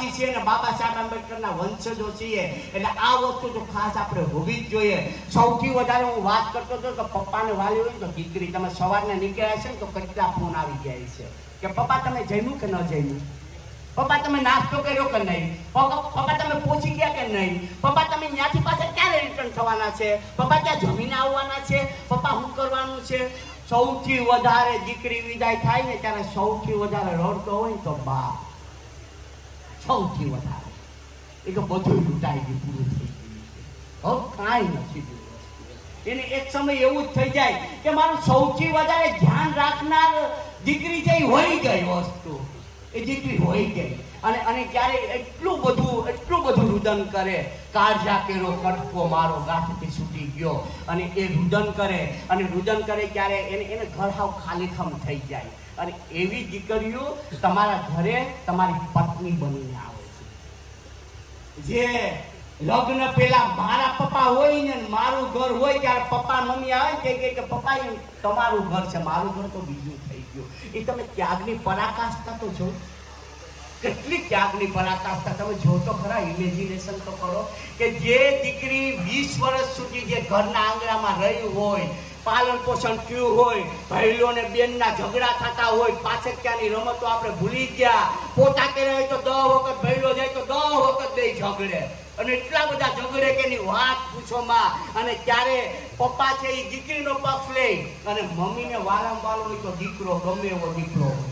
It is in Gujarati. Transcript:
આદિવાસી છે ને બાબા સાહેબ આંબેડકરના વંશજો છીએ એટલે આ વસ્તુ તો ખાસ આપણે હોવી જ જોઈએ. સૌથી વધારે હું વાત કરતો હતો કે પપ્પાને વાલી હોય ને તો દીકરી, તમે સવારના નીકળ્યા છે ને તો કેટલા ફોન આવી જાય છે કે પપ્પા તમે જમ્યું કે ન જમ્યું, પપ્પા તમે નાસ્તો કર્યો કે નહીં, પપ્પા તમે પહોંચી ગયા કે નહીં, પપ્પા તમે ત્યાંથી પાછા ક્યારે રિટર્ન થવાના છે, પપ્પા ત્યાં જમીને આવવાના છે, પપ્પા શું કરવાનું છે. સૌથી વધારે દીકરી વિદાય થાય ને ત્યારે સૌથી વધારે રડતો હોય ને તો બાપ, સૌથી વધારે એ તો બધું લૂંટાઈ ગયું, પૂરું થઈ ગયું, હવે કાંઈ નથી. એને એક સમય એવું જ થઈ જાય કે મારું સૌથી વધારે ધ્યાન રાખનાર દીકરી છે એ હોઈ ગઈ વસ્તુ, એ દીકરી હોઈ ગઈ. અને ક્યારે એટલું બધું રુદન કરે, કાળજા કેરો કટકો મારો ગાંઠથી છૂટી ગયો, અને એ રુદન કરે ત્યારે એને ઘર હાવ ખાલીખમ થઈ જાય. અને એવી દીકરીઓ તમારા ઘરે તમારી પત્ની બનીને આવે છે. જે લગ્ન પેલા મારા પપ્પા હોય ને મારું ઘર હોય ત્યારે પપ્પા મમ્મી આવે કે પપ્પા તમારું ઘર છે, મારું ઘર તો બીજું થઈ ગયું. એ તમે ત્યાગની પરાકાષ્ઠા તો જો, કેટલી ત્યાગની પરાકાષ્ઠા તમે જો તો ખરા, ઇમેજિનેશન તો કરો કે જે દીકરી 20 વર્ષ સુધી જે ઘરના આંગણામાં રહી હોય, પાલન પોષણ થયું હોય, ભાઈઓ ને બેનના ઝઘડા થતા હોય, પાછળ ક્યાંની રમતો આપણે ભૂલી ગયા, પોતા કર્યા હોય તો 10 વખત ભાઈલો જાય તો 10 વખત બે ઝઘડે, અને એટલા બધા ઝઘડે કે એની વાત પૂછોમાં. અને ત્યારે પપ્પા છે એ દીકરીનો પક્ષ લે અને મમ્મીને વારંવાર હોય તો દીકરો ગમે એવો દીકરો હોય,